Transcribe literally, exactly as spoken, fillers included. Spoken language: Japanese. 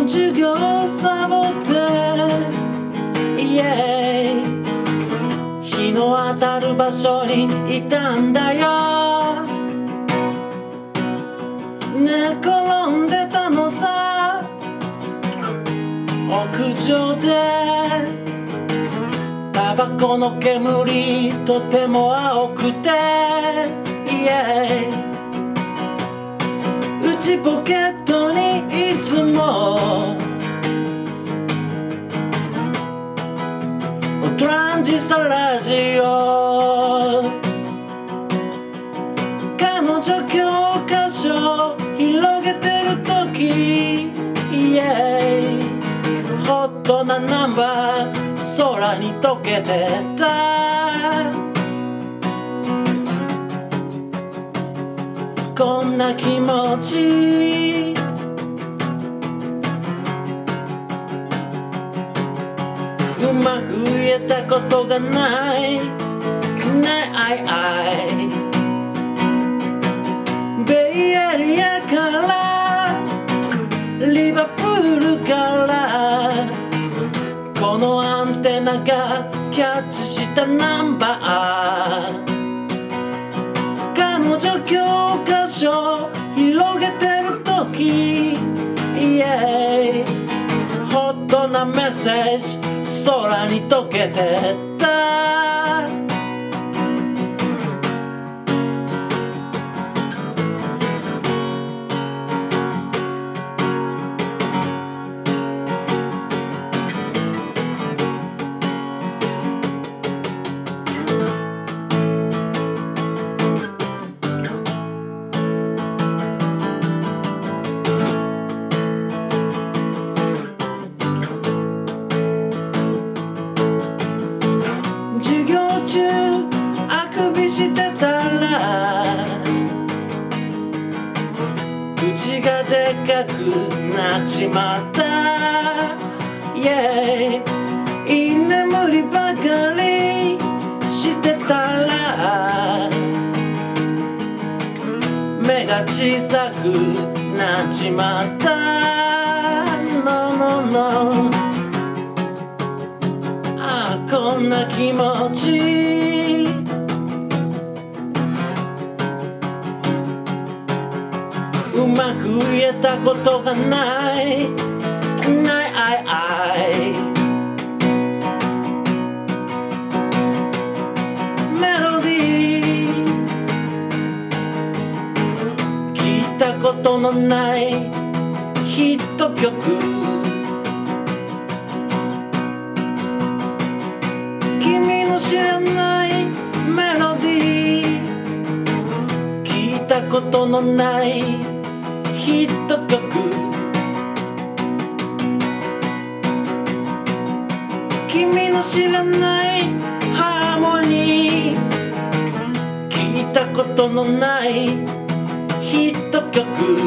授業サボって、yeah、日の当たる場所にいたんだよ。寝転んでたのさ、屋上で。タバコの煙とても青くて、yeah、内ポケットにいつもトランジスタラジオ。彼女教科書広げてる時、yeah、ホットなナンバー空に溶けてた。こんな気持ちうまく言えたことがないないベイエリアからリバプールからこのアンテナがキャッチしたナンバー。彼女教科書広げてる時、yeah、ホットなメッセージ空に溶けてた。あくびしてたら口がでかくなっちまった、yeah、居眠りばかりしてたら目が小さくなっちまった、no, no, no、 ああこんな気持ちうまく言えたことがないないあいあいメロディー聞いたことのないヒット曲、君の知らないメロディー聞いたことのないヒット曲、君の知らないハーモニー聞いたことのないヒット曲、